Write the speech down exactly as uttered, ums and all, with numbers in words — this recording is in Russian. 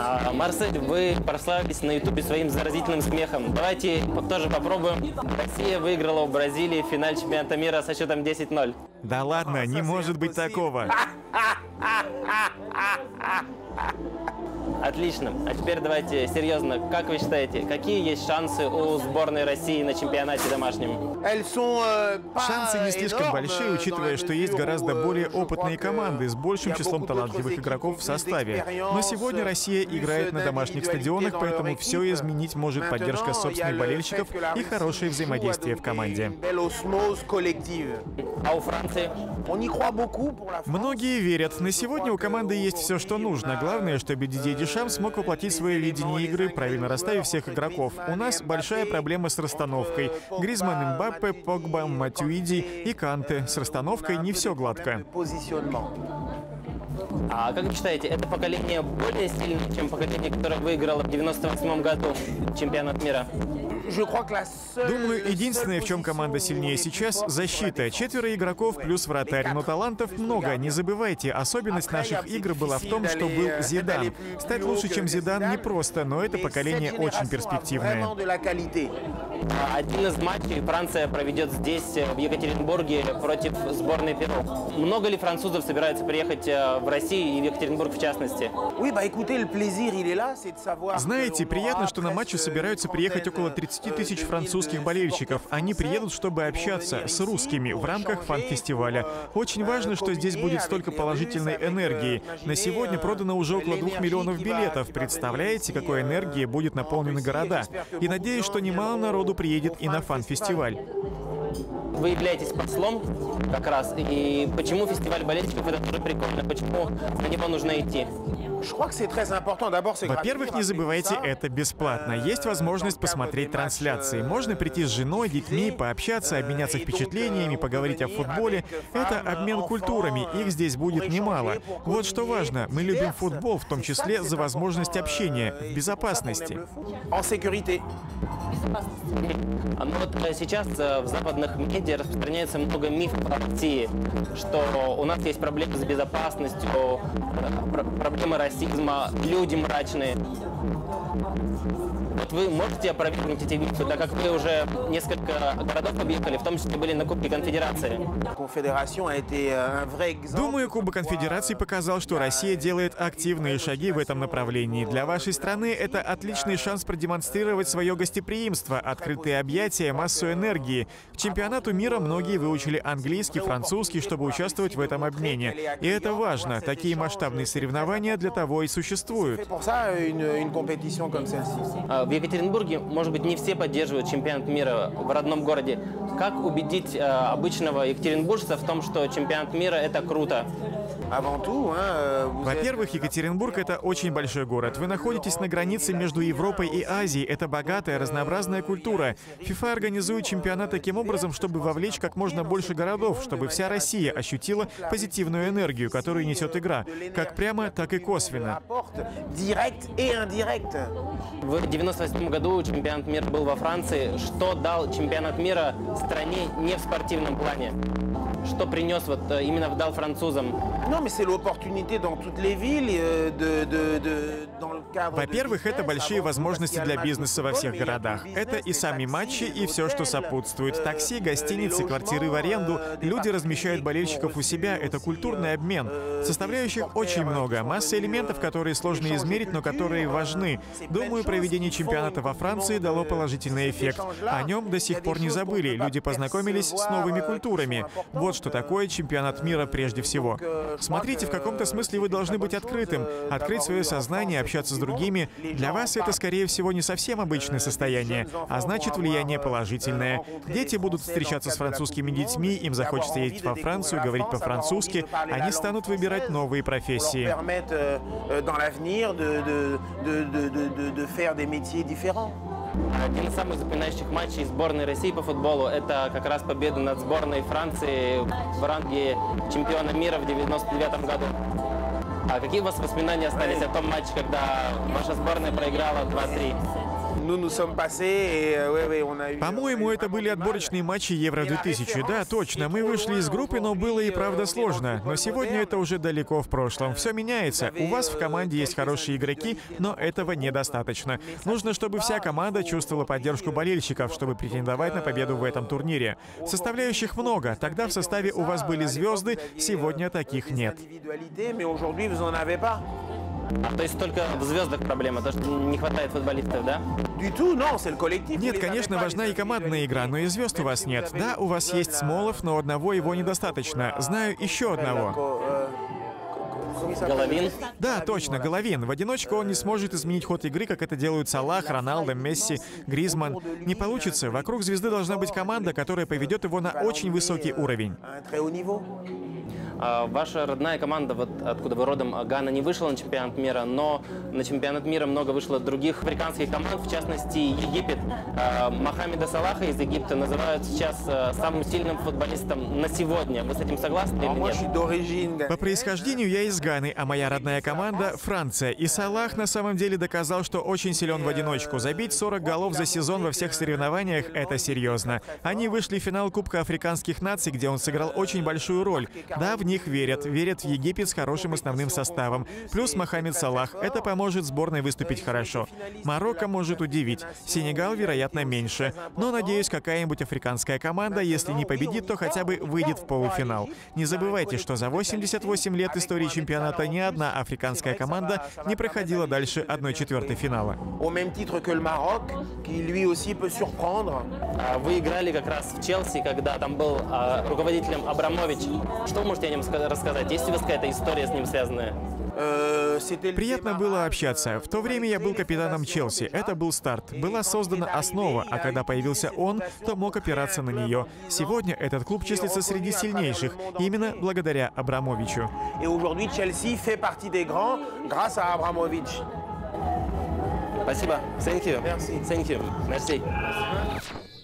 А, Марсель, вы прославились на ютубе своим заразительным смехом. Давайте тоже попробуем. Россия выиграла у Бразилии в финале чемпионата мира со счетом десять ноль. Да ладно, не может быть такого. Отлично. А теперь давайте серьезно. Как вы считаете, какие есть шансы у сборной России на чемпионате домашнем? Шансы не слишком большие, учитывая, что есть гораздо более опытные команды с большим числом талантливых игроков в составе. Но сегодня Россия играет на домашних стадионах, поэтому все изменить может поддержка собственных болельщиков и хорошее взаимодействие в команде. А у Франции? Многие верят. На сегодня у команды есть все, что нужно. Главное, чтобы Дидье Дешам смог воплотить свое видение игры, правильно расставив всех игроков. У нас большая проблема с расстановкой. Гризманн, Мбаппе, Погба, Матюиди и Канте. С расстановкой не все гладко. А как вы считаете, это поколение более сильное, чем поколение, которое выиграло в девяносто восьмом году чемпионат мира? Думаю, единственное, в чем команда сильнее сейчас — защита. Четверо игроков плюс вратарь, но талантов много. Не забывайте, особенность наших игр была в том, что был Зидан. Стать лучше, чем Зидан, непросто, но это поколение очень перспективное. Один из матчей Франция проведет здесь, в Екатеринбурге, против сборной Перу. Много ли французов собираются приехать в Россию и в Екатеринбург в частности? Знаете, приятно, что на матче собираются приехать около тридцати тысяч французских болельщиков. Они приедут, чтобы общаться с русскими в рамках фан-фестиваля. Очень важно, что здесь будет столько положительной энергии. На сегодня продано уже около двух миллионов билетов. Представляете, какой энергией будет наполнены города? И надеюсь, что немало народу приедет и на фан-фестиваль. Вы являетесь послом как раз, и почему фестиваль болельщиков — это тоже прикольно, почему на него нужно идти? Во-первых, не забывайте, это бесплатно. Есть возможность посмотреть трансляции. Можно прийти с женой, детьми, пообщаться, обменяться впечатлениями, поговорить о футболе. Это обмен культурами, их здесь будет немало. Вот что важно, мы любим футбол, в том числе за возможность общения, в безопасности. Ну вот сейчас в западных медиа распространяется много мифов о России, что у нас есть проблемы с безопасностью, проблемы расизма, люди мрачные. Вот вы можете опровергнуть эти мифы, так как вы уже несколько городов объехали, в том числе были на Кубке Конфедерации? Думаю, Кубок Конфедерации показал, что Россия делает активные шаги в этом направлении. Для вашей страны это отличный шанс продемонстрировать свое гостеприимство, открытые объятия, массу энергии. К чемпионату мира многие выучили английский, французский, чтобы участвовать в этом обмене. И это важно. Такие масштабные соревнования для того и существуют. В Екатеринбурге, может быть, не все поддерживают чемпионат мира в родном городе. Как убедить э, обычного екатеринбуржца в том, что чемпионат мира — это круто? Во-первых, Екатеринбург — это очень большой город. Вы находитесь на границе между Европой и Азией. Это богатая, разнообразная культура. ФИФА организует чемпионат таким образом, чтобы вовлечь как можно больше городов, чтобы вся Россия ощутила позитивную энергию, которую несет игра, как прямо, так и косвенно. В девяносто восьмом году чемпионат мира был во Франции. Что дал чемпионат мира стране не в спортивном плане? Что принес вот именно дал французам? Во-первых, это большие возможности для бизнеса во всех городах. Это и сами матчи, и все, что сопутствует. Такси, гостиницы, квартиры в аренду. Люди размещают болельщиков у себя. Это культурный обмен. Составляющих очень много. Масса элементов, которые сложно измерить, но которые важны. Думаю, проведение чемпионата во Франции дало положительный эффект. О нем до сих пор не забыли. Люди познакомились с новыми культурами. Вот что такое чемпионат мира прежде всего. Смотрите, в каком-то смысле вы должны быть открытым, открыть свое сознание, общаться с другими. Для вас это, скорее всего, не совсем обычное состояние, а значит, влияние положительное. Дети будут встречаться с французскими детьми, им захочется ездить во Францию, говорить по-французски, они станут выбирать новые профессии. Один из самых запоминающих матчей сборной России по футболу — это как раз победа над сборной Франции в ранге чемпиона мира в девяносто девятом году. А какие у вас воспоминания остались о том матче, когда ваша сборная проиграла два-три? По-моему, это были отборочные матчи Евро две тысячи. Да, точно. Мы вышли из группы, но было и правда сложно. Но сегодня это уже далеко в прошлом. Все меняется. У вас в команде есть хорошие игроки, но этого недостаточно. Нужно, чтобы вся команда чувствовала поддержку болельщиков, чтобы претендовать на победу в этом турнире. Составляющих много. Тогда в составе у вас были звезды, сегодня таких нет. А, то есть только в звездах проблема, то, что не хватает футболистов, да? Нет, конечно, важна и командная игра, но и звезд у вас нет. Да, у вас есть Смолов, но одного его недостаточно. Знаю еще одного. Головин? Да, точно, Головин. В одиночку он не сможет изменить ход игры, как это делают Салах, Роналдо, Месси, Гризманн. Не получится. Вокруг звезды должна быть команда, которая поведет его на очень высокий уровень. А ваша родная команда, вот откуда вы родом, Гана, не вышла на чемпионат мира, но на чемпионат мира много вышло других африканских команд, в частности Египет. А, Мохаммеда Салаха из Египта называют сейчас а, самым сильным футболистом на сегодня. Вы с этим согласны или нет? По происхождению я из Ганы, а моя родная команда — Франция. И Салах на самом деле доказал, что очень силен в одиночку. Забить сорок голов за сезон во всех соревнованиях — это серьезно. Они вышли в финал Кубка африканских наций, где он сыграл очень большую роль. Да, в них верят. Верят в Египет с хорошим основным составом. Плюс Мохаммед Салах. Это поможет сборной выступить хорошо. Марокко может удивить. Сенегал, вероятно, меньше. Но, надеюсь, какая-нибудь африканская команда, если не победит, то хотя бы выйдет в полуфинал. Не забывайте, что за восемьдесят восемь лет истории чемпионата ни одна африканская команда не проходила дальше одной четвертой финала. Вы играли как раз в Челси, когда там был а, руководителем Абрамович. Что вы можете о нем рассказать? Есть ли у вас какая-то история с ним связанная? Приятно было общаться. В то время я был капитаном Челси. Это был старт. Была создана основа, а когда появился он, то мог опираться на нее. Сегодня этот клуб числится среди сильнейших, именно благодаря Абрамовичу. Спасибо. Thank you. Thank you. Merci.